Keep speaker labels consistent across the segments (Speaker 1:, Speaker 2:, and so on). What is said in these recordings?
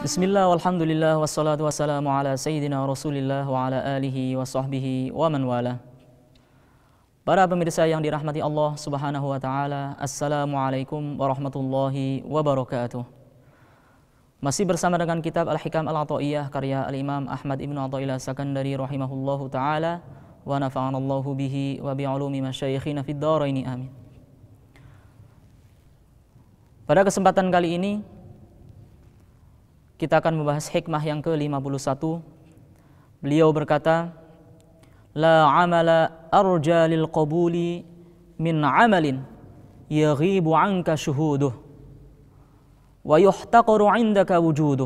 Speaker 1: Bismillah, walhamdulillah, wassalatu wassalamu ala sayyidina rasulillah wa ala alihi wa sahbihi wa man wala. Para pemirsa yang dirahmati Allah subhanahu wa ta'ala, assalamualaikum warahmatullahi wabarakatuh. Masih bersama dengan kitab Al-Hikam Al-Ata'iyah karya Al-Imam Ahmad ibn Athaillah Sakandari rahimahullahu ta'ala, wa nafa'anallahu bihi wa bi'ulumi masyayikhina fid dharaini amin. Pada kesempatan kali ini kita akan membahas hikmah yang ke-51. Beliau berkata, la amala arja lil qabuli min amalin yaghibu anka syuhuduh wa yuhtaqaru indaka wujuduh.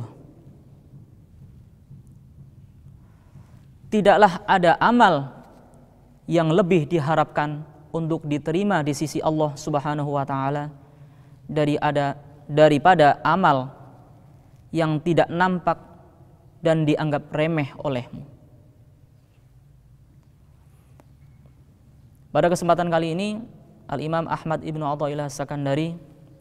Speaker 1: Tidaklah ada amal yang lebih diharapkan untuk diterima di sisi Allah Subhanahu wa taala daripada amal yang tidak nampak dan dianggap remeh olehmu. Pada kesempatan kali ini, Al-Imam Ahmad ibn Athaillah Sakandari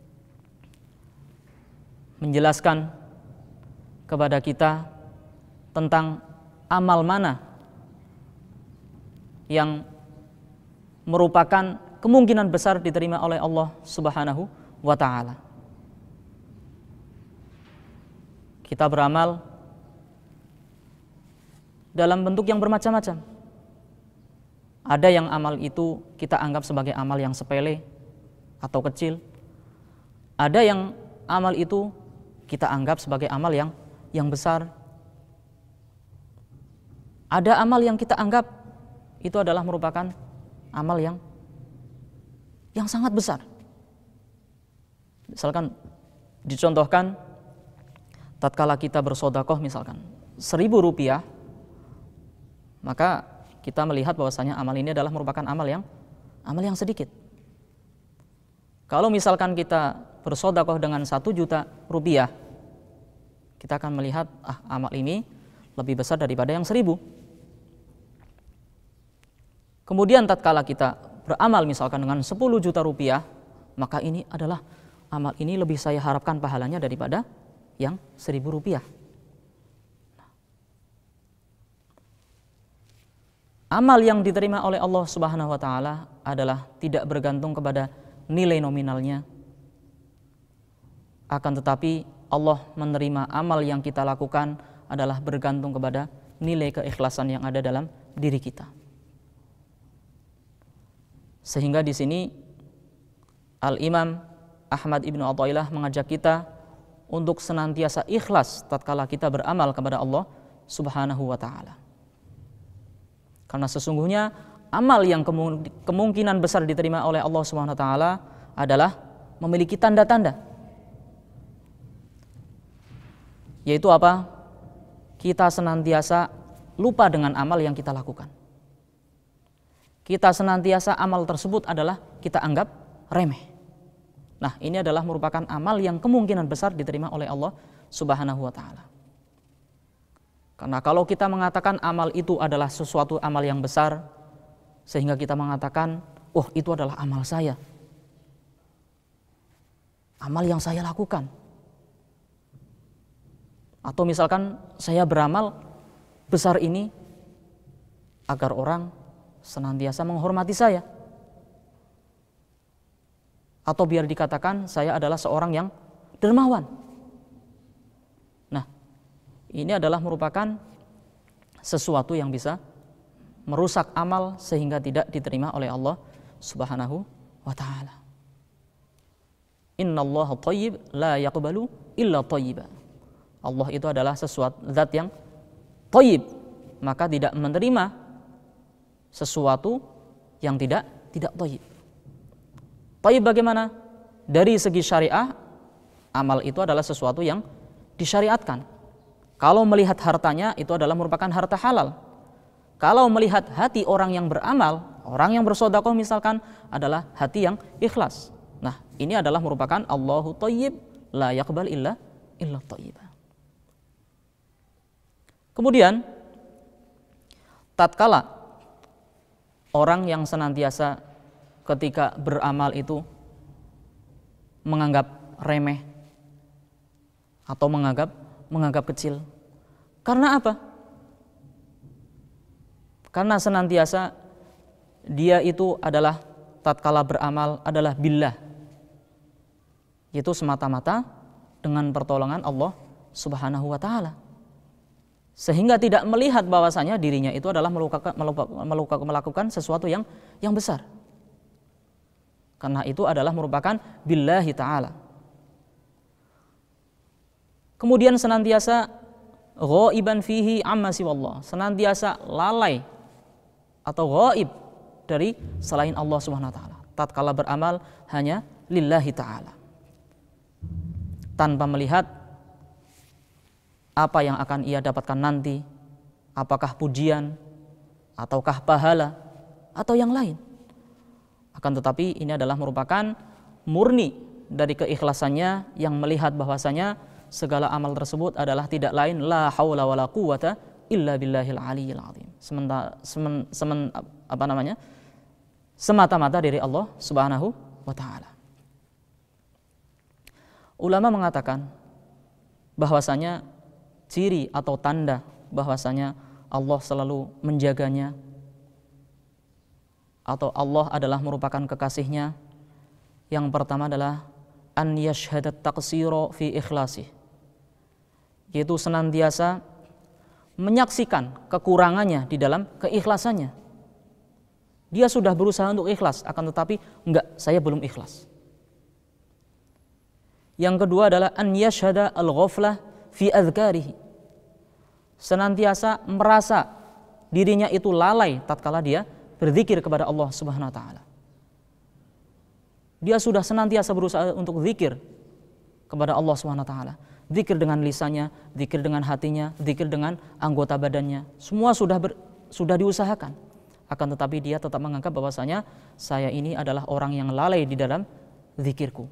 Speaker 1: menjelaskan kepada kita tentang amal mana yang merupakan kemungkinan besar diterima oleh Allah Subhanahu wa ta'ala. Kita beramal dalam bentuk yang bermacam-macam. Ada yang amal itu kita anggap sebagai amal yang sepele atau kecil. Ada yang amal itu kita anggap sebagai amal yang besar. Ada amal yang kita anggap itu adalah merupakan amal yang sangat besar. Misalkan dicontohkan, tatkala kita bersedekah misalkan 1.000 rupiah, maka kita melihat bahwasanya amal ini adalah merupakan amal yang sedikit. Kalau misalkan kita bersedekah dengan 1 juta rupiah, kita akan melihat amal ini lebih besar daripada yang 1.000. Kemudian tatkala kita beramal misalkan dengan 10 juta rupiah, maka ini adalah amal ini lebih saya harapkan pahalanya daripada yang 1.000 rupiah. Amal yang diterima oleh Allah Subhanahu wa ta'ala adalah tidak bergantung kepada nilai nominalnya. Akan tetapi Allah menerima amal yang kita lakukan adalah bergantung kepada nilai keikhlasan yang ada dalam diri kita. Sehingga di sini Al-Imam Ahmad ibn Athaillah mengajak kita untuk senantiasa ikhlas tatkala kita beramal kepada Allah Subhanahu wa ta'ala. Karena sesungguhnya amal yang kemungkinan besar diterima oleh Allah Subhanahu wa ta'ala adalah memiliki tanda-tanda. Yaitu apa? Kita senantiasa lupa dengan amal yang kita lakukan. Kita senantiasa amal tersebut adalah kita anggap remeh. Nah, ini adalah merupakan amal yang kemungkinan besar diterima oleh Allah Subhanahu wa ta'ala. Karena kalau kita mengatakan amal itu adalah sesuatu amal yang besar, sehingga kita mengatakan, oh itu adalah amal saya, amal yang saya lakukan. Atau misalkan saya beramal besar ini agar orang senantiasa menghormati saya. Atau biar dikatakan saya adalah seorang yang dermawan. Nah, ini adalah merupakan sesuatu yang bisa merusak amal sehingga tidak diterima oleh Allah Subhanahu wa ta'ala. Innallaha thayyib la yaqbalu illa thayyiba. Allah itu adalah sesuatu zat yang thayyib, maka tidak menerima sesuatu yang tidak thayyib. Thayyib bagaimana? Dari segi syariah, amal itu adalah sesuatu yang disyariatkan. Kalau melihat hartanya, itu adalah merupakan harta halal. Kalau melihat hati orang yang beramal, orang yang bersedekah misalkan, adalah hati yang ikhlas. Nah, ini adalah merupakan Allahu thayyib la yaqbal illa thayyiba. Kemudian, tatkala orang yang senantiasa ketika beramal itu menganggap remeh atau menganggap menganggap kecil. Karena apa? Karena senantiasa dia itu adalah tatkala beramal adalah billah, yaitu semata-mata dengan pertolongan Allah Subhanahu wa taala. Sehingga tidak melihat bahwasanya dirinya itu adalah melakukan sesuatu yang besar. Karena itu adalah merupakan billahi ta'ala. Kemudian senantiasa ghaiban fihi amma siwallah, senantiasa lalai atau ghaib dari selain Allah Subhanahu wa taala. Tatkala beramal hanya lillahi ta'ala, tanpa melihat apa yang akan ia dapatkan nanti, apakah pujian ataukah pahala atau yang lain. Akan tetapi ini adalah merupakan murni dari keikhlasannya yang melihat bahwasanya segala amal tersebut adalah tidak lain la haula wala quwata illa billahil aliyyil azim. Semata-mata dari Allah Subhanahu wa taala. Ulama mengatakan bahwasanya ciri atau tanda bahwasanya Allah selalu menjaganya atau Allah adalah merupakan kekasihnya, yang pertama adalah an yashhadat taqsira fi ikhlasi, yaitu senantiasa menyaksikan kekurangannya di dalam keikhlasannya. Dia sudah berusaha untuk ikhlas, akan tetapi enggak, saya belum ikhlas. Yang kedua adalah an yashhada al-ghaflah fi adhkarihi, senantiasa merasa dirinya itu lalai tatkala dia berzikir kepada Allah Subhanahu wa taala. Dia sudah senantiasa berusaha untuk zikir kepada Allah Subhanahu wa taala. Zikir dengan lisannya, zikir dengan hatinya, zikir dengan anggota badannya. Semua sudah diusahakan. Akan tetapi dia tetap menganggap bahwasanya saya ini adalah orang yang lalai di dalam zikirku.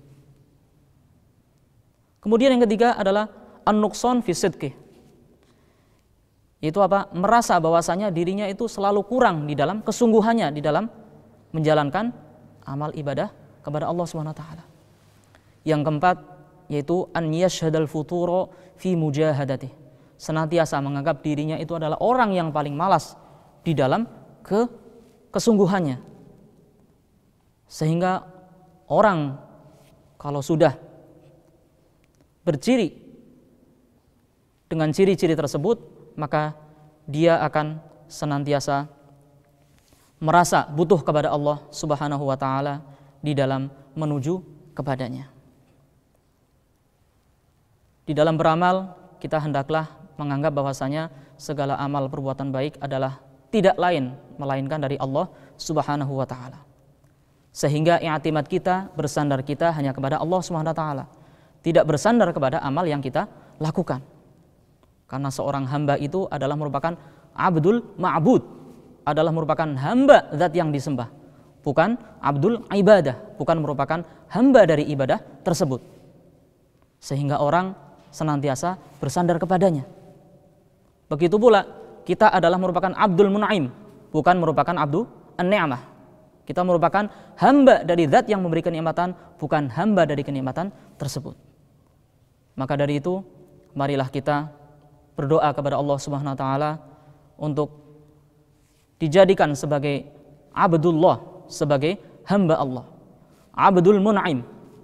Speaker 1: Kemudian yang ketiga adalah an-nuqsan fi sidqi. Itu apa? Merasa bahwasanya dirinya itu selalu kurang di dalam kesungguhannya di dalam menjalankan amal ibadah kepada Allah Subhanahu wa taala. Yang keempat yaitu an yashhadal futura fi mujahadati, senantiasa menganggap dirinya itu adalah orang yang paling malas di dalam kesungguhannya. Sehingga orang kalau sudah berciri dengan ciri-ciri tersebut, maka dia akan senantiasa merasa butuh kepada Allah Subhanahu wa taala di dalam menuju kepadanya. Di dalam beramal kita hendaklah menganggap bahwasanya segala amal perbuatan baik adalah tidak lain melainkan dari Allah Subhanahu wa taala. Sehingga i'timad kita, bersandar kita hanya kepada Allah Subhanahu wa taala, tidak bersandar kepada amal yang kita lakukan. Karena seorang hamba itu adalah merupakan abdul ma'bud, adalah merupakan hamba zat yang disembah, bukan abdul ibadah, bukan merupakan hamba dari ibadah tersebut. Sehingga orang senantiasa bersandar kepadanya. Begitu pula kita adalah merupakan abdul mun'im, bukan merupakan abdu an-ni'mah. Kita merupakan hamba dari zat yang memberikan kenikmatan, bukan hamba dari kenikmatan tersebut. Maka dari itu, marilah kita berdoa kepada Allah Subhanahu wa taala untuk dijadikan sebagai abdullah, sebagai hamba Allah, abdul mun'im,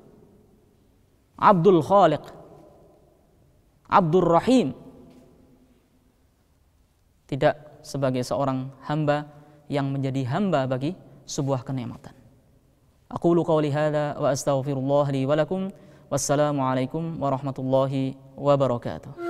Speaker 1: abdul khaliq, abdul rahim, tidak sebagai seorang hamba yang menjadi hamba bagi sebuah kenikmatan. Aqulu qawli hadza wa astaghfirullah li wa lakum. Wassalamu alaikum warahmatullahi wabarakatuh.